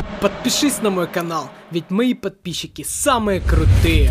Подпишись на мой канал, ведь мои подписчики самые крутые.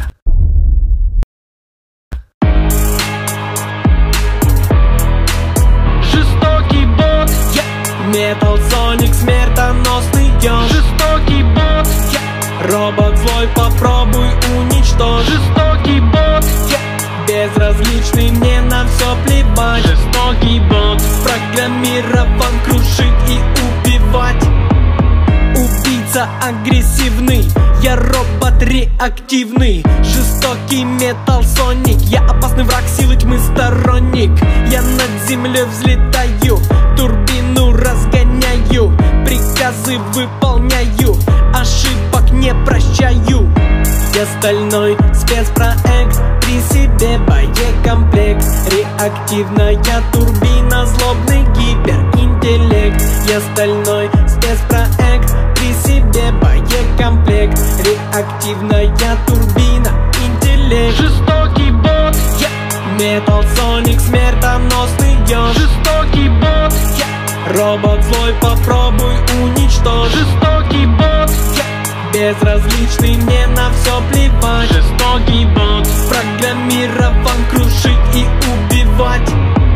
Жестокий бот, Metal Sonic, смертоносный еж. жестокий бот, Робот злой, попробуй уничтожь. жестокий бот, Безразличный, мне на все плевать. жестокий бот, Программирован крушить и убивать. Убийца агрессивный, я робот реактивный. Жестокий Metal Sonic, я опасный враг, силы тьмы сторонник. Я над землей взлетаю, турбину разгоняю, приказы выполняю, ошибок не прощаю. Я стальной спецпроект, при себе боекомплект. Реактивная турбина, злобный гиперинтеллект. Я стальной спецпроект, при себе боекомплект. Реактивная турбина, интеллект. жестокий бот, Metal Sonic, смертоносный еж. жестокий бот, Робот злой, попробуй уничтожь. жестокий бот, Безразличный, мне на все плевать. жестокий бот, Программирован крушить и убивать.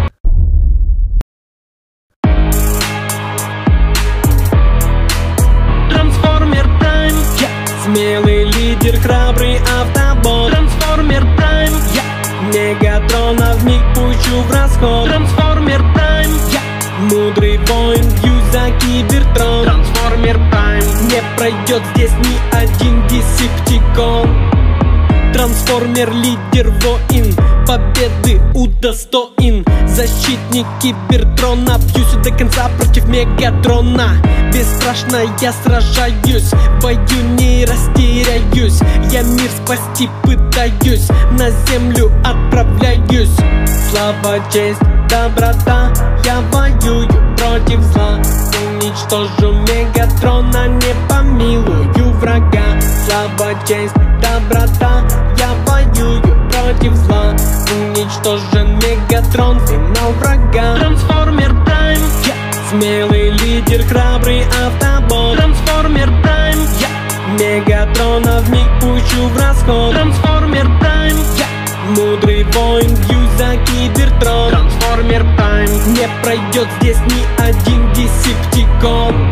трансформер Прайм, Смелый лидер, храбрый автобот. трансформер Прайм, Мегатрона вмиг пущу в расход. трансформер Прайм, Мудрый воин, бью за кибертрон. трансформер Прайм, Не пройдет здесь ни один десептикон. Трансформер, лидер, воин, победы удостоин. Защитник кибертрона, бьюсь до конца против Мегатрона. Бесстрашно я сражаюсь, в бою не растеряюсь. Я мир спасти пытаюсь, на землю отправляюсь. Слава, честь, доброта, я воюю против зла. Уничтожу Мегатрона, не помилую врага. Слава, честь, доброта, я воюю против зла. Уничтожен Мегатрон, финал врага. трансформер Прайм, Смелый лидер, храбрый автобот. трансформер Прайм, Мегатрона вмиг пущу в расход. трансформер Прайм, Мудрый воин, бью за кибертрон. трансформер Прайм, Не пройдет здесь ни один десептикон.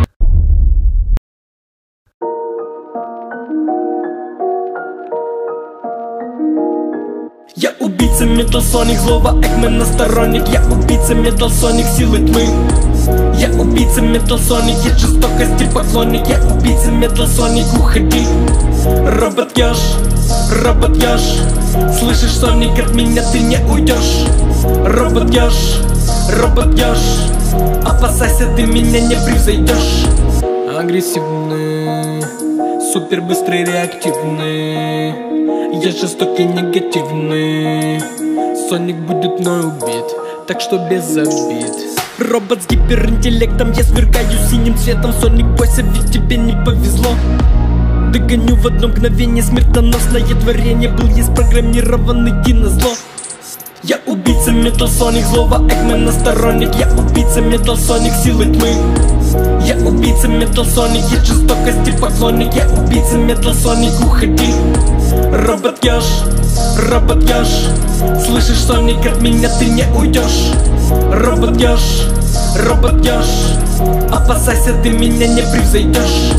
Я убийца Metal Sonic, злого Экмена сторонник. Я убийца Metal Sonic, силы тьмы. Я убийца Metal Sonic, я жестокости поклонник. Я убийца Metal Sonic, уходи. Робот еж, робот еж. Слышишь, Соник, от меня ты не уйдешь. Робот еж, робот еж. Опасайся, ты меня не превзойдешь. Агрессивный, супер быстрый, реактивный. Я жестокий, негативный. Соник будет мной убит, так что без обид. Робот с гиперинтеллектом, я свергаю синим цветом. Соник, бойся, ведь тебе не повезло. Догоню в одно мгновение, смертоносное творение. Был я спрограммированный и назло. Я убийца Metal Sonic, злого Экмена сторонник. Я убийца Metal Sonic, силы тьмы. Я убийца Metal Sonic, я жестокости поклонник. Я убийца Metal Sonic, уходи. Робот еж, робот еж. Слышишь, Соник, от меня ты не уйдешь. Робот еж, робот еж. Опасайся, ты меня не превзойдешь.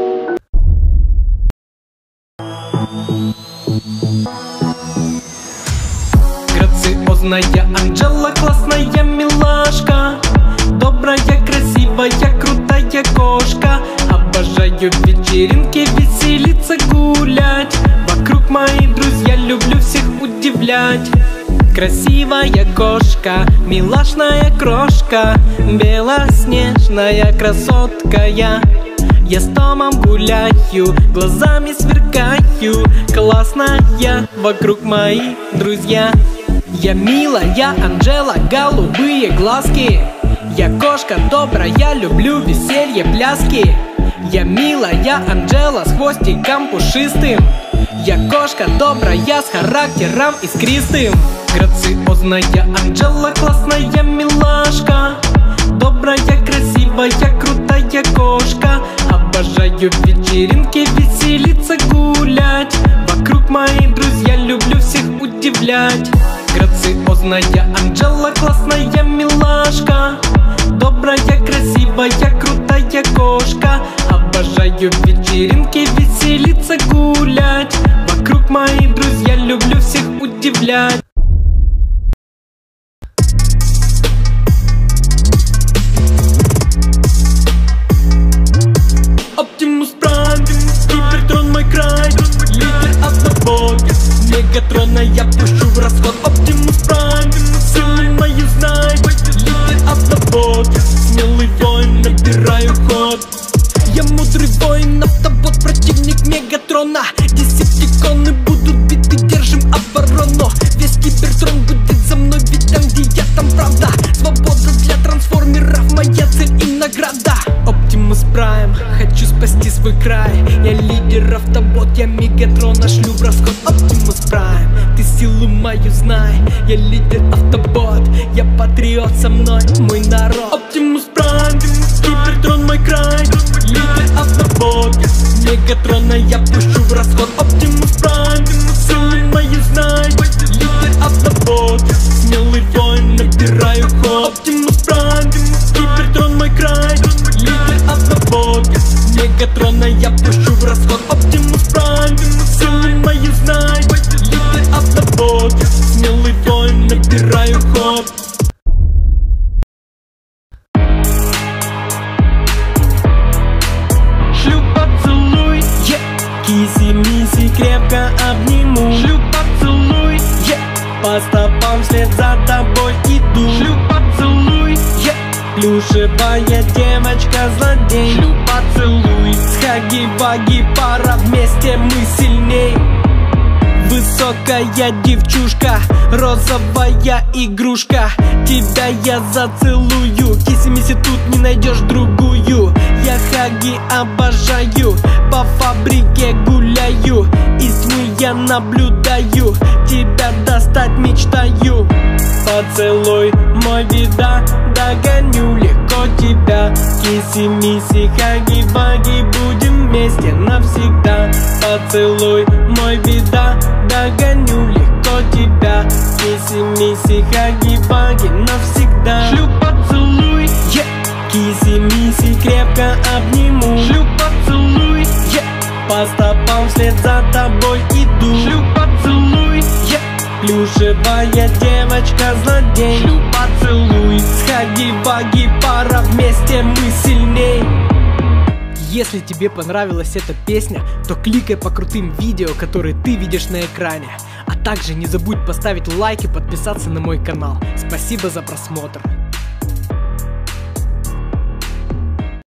Грациозная Анджела, классная милашка. Добрая, красивая, крутая кошка. Обожаю вечеринки, веселиться, гулять. Вокруг мои друзья, люблю всех удивлять. Красивая кошка, милашная крошка, белоснежная красотка я. Я с Томом гуляю, глазами сверкаю. Классная, вокруг мои друзья. Я милая Анджела, голубые глазки. Я кошка добрая, люблю веселье, пляски. Я милая Анджела с хвостиком пушистым. Я кошка добрая, с характером искристым. Грациозная Анджела, классная милашка. Добрая, красивая, крутая кошка. Обожаю Обожаю вечеринки, веселиться, гулять. Вокруг мои друзья, люблю всех удивлять. Грациозная Анжела, классная милашка, добрая, красивая, крутая кошка. Обожаю вечеринки, веселиться, гулять. Вокруг мои друзья, люблю всех удивлять. Оптимус Прайм, Кибертрон мой край, лидер автобот. Мегатрона я пущу в расход. Оптимус Прайм, силу мою знай, лидер автобот. Смелый воин, набираю ход. Я мудрый воин, автобот, противник Мегатрона. Десептиконы будут биты, держим оборону. Весь Кибертрон будет за мной, ведь там, где я, там правда. Свобода для трансформеров, моя цель и награда. Оптимус Прайм, хочу спасти свой край. Я лидер автобот, я Мегатрона шлю в расход. Оптимус Прайм, ты силу мою знай. Я лидер автобот, я патриот, со мной мой народ. Оптимус Прайм, Кибертрон мой край, лидер автобот. Мегатрона я пущу в расход. Оптимус Прайм, силу мою знай, лидер автобот. Смелый воин, набираю ход. Оптимус Прайм, Кибертрон мой край, лидер автобот. Мегатрона я пущу в расход. Оптимус Прайм, силу мою знай, лидер автобот. Смелый воин, набираю ход. Шлю поцелуй, киси-миси крепко обниму. Шлю поцелуй, по стопам вслед за тобой иду. Шлю поцелуй, плюшевая девочка-злодей. Шлю поцелуй, с хаги-ваги пара, вместе мы сильней. Высокая девчушка, розовая игрушка, тебя я зацелую. Киси-миси, тут не найдешь другую. Я хаги обожаю, по фабрике гуляю. Из тьмы я наблюдаю, тебя достать мечтаю. Поцелуй мой вида, догоню легко тебя. Киси-миси, хаги-ваги, будем вместе навсегда. Поцелуй мой вида, догоню легко тебя. Киси-миси, хаги-ваги, навсегда. Шлю поцелуй, киси-миси крепко обниму. Шлю поцелуй, по стопам вслед за тобой иду. Шлю поцелуй, плюшевая девочка-злодей. Шлю поцелуй, с хаги-ваги пара, вместе мы сильней. Если тебе понравилась эта песня, то кликай по крутым видео, которые ты видишь на экране. А также не забудь поставить лайк и подписаться на мой канал. Спасибо за просмотр.